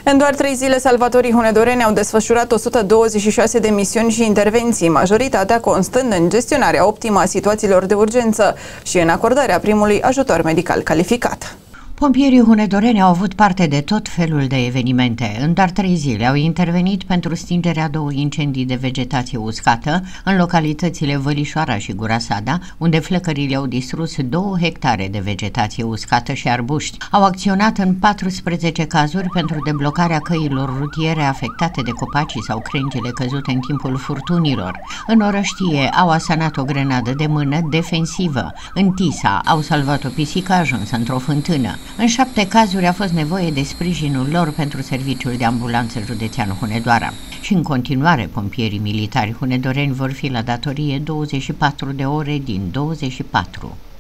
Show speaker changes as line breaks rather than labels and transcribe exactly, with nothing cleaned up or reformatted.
În doar trei zile, salvatorii hunedoreni au desfășurat o sută douăzeci și șase de misiuni și intervenții, majoritatea constând în gestionarea optimă a situațiilor de urgență și în acordarea primului ajutor medical calificat.
Pompierii hunedoreni au avut parte de tot felul de evenimente. În doar trei zile au intervenit pentru stingerea două incendii de vegetație uscată în localitățile Vălișoara și Gura Sada, unde flăcările au distrus două hectare de vegetație uscată și arbuști. Au acționat în paisprezece cazuri pentru deblocarea căilor rutiere afectate de copacii sau crengile căzute în timpul furtunilor. În Orăștie au asanat o grenadă de mână defensivă. În Tisa au salvat o pisică ajunsă într-o fântână. În șapte cazuri a fost nevoie de sprijinul lor pentru serviciul de ambulanță județean Hunedoara. Și în continuare, pompierii militari hunedoreni vor fi la datorie douăzeci și patru de ore din douăzeci și patru.